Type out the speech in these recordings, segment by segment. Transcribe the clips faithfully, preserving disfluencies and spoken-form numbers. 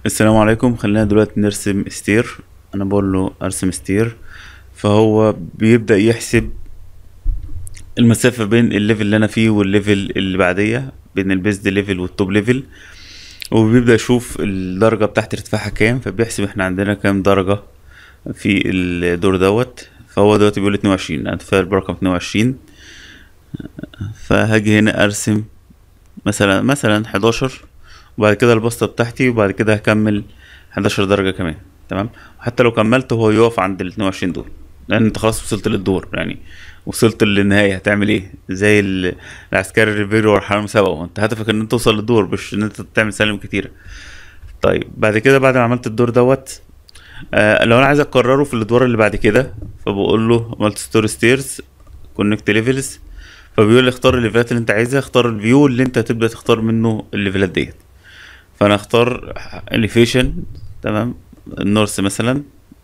السلام عليكم. خلينا دلوقتي نرسم ستير. انا بقول له ارسم ستير، فهو بيبدأ يحسب المسافة بين الليفل اللي انا فيه والليفل اللي بعديه، بين البيزد ليفل والتوب ليفل، وبيبدأ يشوف الدرجة بتاعت ارتفاعها كام، فبيحسب احنا عندنا كام درجة في الدور دوت. فهو دلوقتي بيقول اتنين وعشرين، انا اتفائل برقم اتنين وعشرين. فهاجي هنا ارسم مثلا مثلا حداشر، وبعد كده البسطة بتاعتي، وبعد كده هكمل حداشر درجة كمان. تمام. وحتى لو كملت هو يقف عند ال اتنين وعشرين دول، لان انت خلاص وصلت للدور، يعني وصلت للنهاية. هتعمل ايه؟ زي ال- العسكري الريفيرو والحرامي مسابقة، انت هدفك ان انت توصل للدور، مش ان انت تعمل سلم كتيرة. طيب بعد كده، بعد ما عملت الدور دوت، آه لو انا عايز اكرره في الادوار اللي بعد كده، فبقول له مالتي ستوري ستيرز كونكت ليفلز. فبيقول لي اختار الليفلات اللي انت عايزها، اختار الفيو اللي انت هتبدأ تختار منه الليفلات ديت. فانا اختار elevation. تمام. النورث مثلا.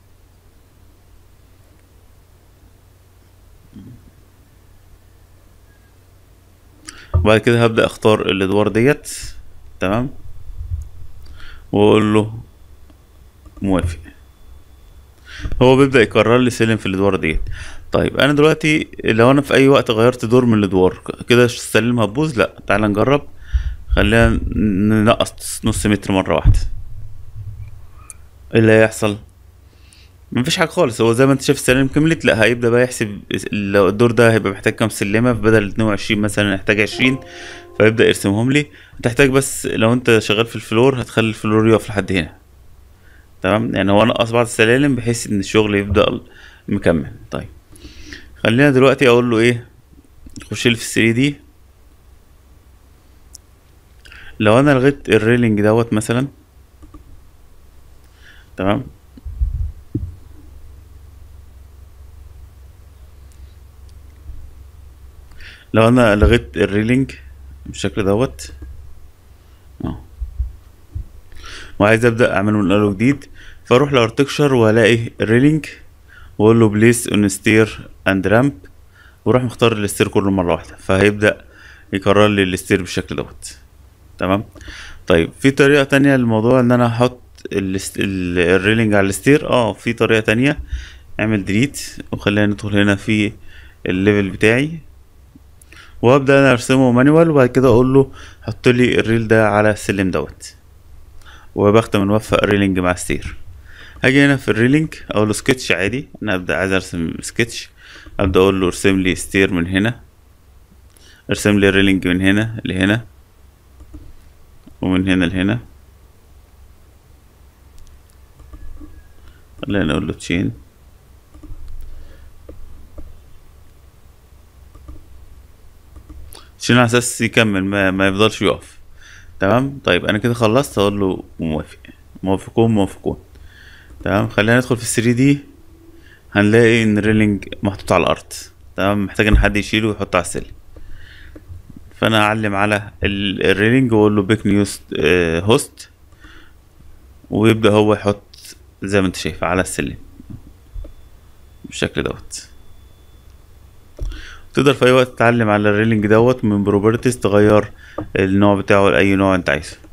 وبعد كده هبدأ اختار الادوار ديت. تمام. واقول له موافق. هو بيبدأ يكرر لي سلم في الادوار ديت. طيب انا دلوقتي لو انا في اي وقت غيرت دور من الادوار كده السلم هتبوظ؟ لا، تعال نجرب. خلينا ننقص نص متر مرة واحدة. ايه اللي هيحصل؟ مفيش حاجة خالص. هو زي ما انت شايف السلالم كملت، لا هيبدأ بقى يحسب لو الدور ده هيبقى محتاج كام سلمة، فبدل اتنين وعشرين مثلا يحتاج عشرين، فيبدأ يرسمهم لي. هتحتاج بس لو انت شغال في الفلور هتخلي الفلور يقف لحد هنا. تمام. يعني هو نقص بعض السلالم بحيث ان الشغل يبدأ مكمل. طيب خلينا دلوقتي اقول له ايه، خش لي في الثري دي. لو انا لغيت الريلينج دوت مثلا. تمام. لو انا لغيت الريلينج بالشكل دوت، اه، وعايز ابدا اعمله من الاول وجديد، فاروح لارتكشر والاقي الريلينج، واقول له بليس اون ستير اند رامب، واروح مختار الستير كله مره واحده، فهيبدا يكرر لي الستير بالشكل دوت. تمام. طيب في طريقه تانية للموضوع، ان انا احط الست- ال- الريلينج على الستير. اه في طريقه تانية. اعمل ديليت وخلينا ندخل هنا في الليفل بتاعي، وابدا انا ارسمه مانوال، وبعد كده اقول له حط لي الريل ده على السلم دوت، وبختم موفق الريلينج مع ستير. هاجي هنا في الريلينج اقول له سكتش عادي، انا ابدا عايز ارسم سكتش. ابدا اقول له ارسم لي ستير من هنا، ارسم لي الريلينج من هنا لهنا، ومن هنا لهنا. خلينا نقول له تشين. تشين على اساس يكمل، ما, ما يفضلش يقف. تمام. طيب انا كده خلصت، اقول له موافق. موافقون موافقون. تمام. خلينا ندخل في الثري دي. هنلاقي ان الريلينج محطوط على الارض. تمام. محتاج ان حد يشيله ويحطه على السلم. فانا اعلم على ال- الريلينج واقول له بيك نيوست هوست، ويبدأ هو يحط زي ما انت شايف على السلم بالشكل دوت. تقدر في اي وقت تتعلم على الريلينج دوت من بروبرتيز، تغير النوع بتاعه لأي نوع انت عايزه.